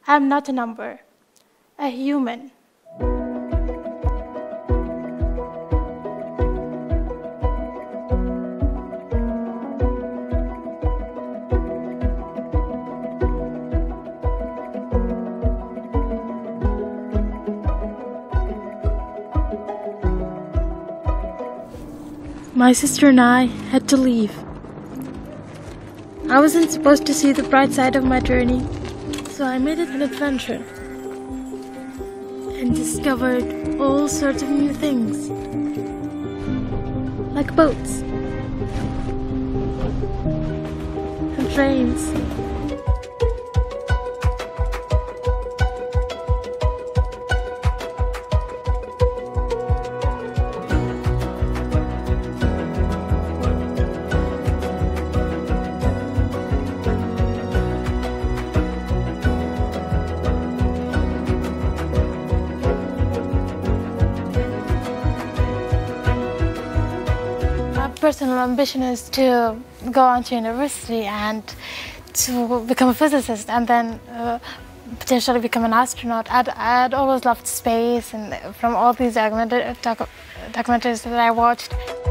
I'm not a number, a human. My sister and I had to leave. I wasn't supposed to see the bright side of my journey, so I made it an adventure and discovered all sorts of new things, like boats and trains. Personal ambition is to go on to university and to become a physicist and then potentially become an astronaut. I'd always loved space, and from all these documentaries that I watched.